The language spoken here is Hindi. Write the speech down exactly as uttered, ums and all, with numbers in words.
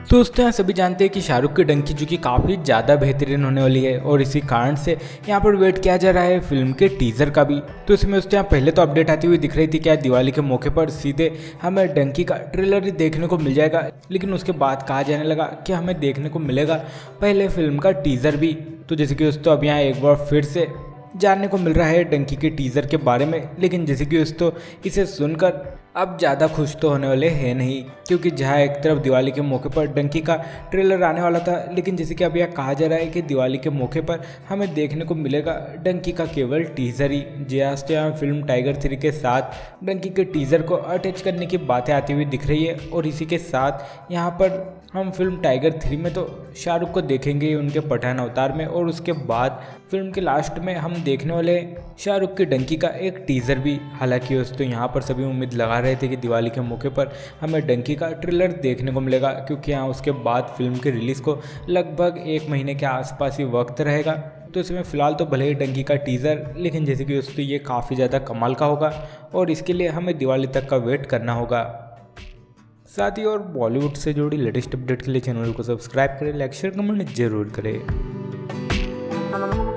तो दोस्तों यहाँ सभी जानते हैं कि शाहरुख की डंकी जो कि काफ़ी ज़्यादा बेहतरीन होने वाली है और इसी कारण से यहाँ पर वेट किया जा रहा है फिल्म के टीज़र का भी। तो इसमें दोस्तों यहाँ पहले तो अपडेट आती हुई दिख रही थी क्या दिवाली के मौके पर सीधे हमें डंकी का ट्रेलर ही देखने को मिल जाएगा, लेकिन उसके बाद कहा जाने लगा कि हमें देखने को मिलेगा पहले फिल्म का टीज़र भी। तो जैसे कि दोस्तों अब यहाँ एक बार फिर से जानने को मिल रहा है डंकी के टीज़र के बारे में, लेकिन जैसे कि दोस्तों इसे सुनकर अब ज़्यादा खुश तो होने वाले हैं नहीं, क्योंकि जहाँ एक तरफ दिवाली के मौके पर डंकी का ट्रेलर आने वाला था, लेकिन जैसे कि अब यह कहा जा रहा है कि दिवाली के मौके पर हमें देखने को मिलेगा डंकी का केवल टीज़र ही। जी आज तो यहाँ फिल्म टाइगर थ्री के साथ डंकी के टीज़र को अटैच करने की बातें आती हुई दिख रही है और इसी के साथ यहाँ पर हम फिल्म टाइगर थ्री में तो शाहरुख को देखेंगे उनके पठान अवतार में, और उसके बाद फिल्म के लास्ट में हम देखने वाले शाहरुख की डंकी का एक टीज़र भी। हालांकि दोस्तों यहाँ पर सभी उम्मीद लगा रहे थे कि दिवाली के मौके पर हमें डंकी का ट्रेलर देखने को मिलेगा, क्योंकि यहाँ उसके बाद फिल्म के रिलीज़ को लगभग एक महीने के आसपास ही वक्त रहेगा। तो इसमें फ़िलहाल तो भले ही डंकी का टीज़र, लेकिन जैसे कि दोस्तों ये काफ़ी ज़्यादा कमाल का होगा और इसके लिए हमें दिवाली तक का वेट करना होगा। साथ ही और बॉलीवुड से जुड़ी लेटेस्ट अपडेट के लिए चैनल को सब्सक्राइब करें, लाइक शेयर कमेंट जरूर करें।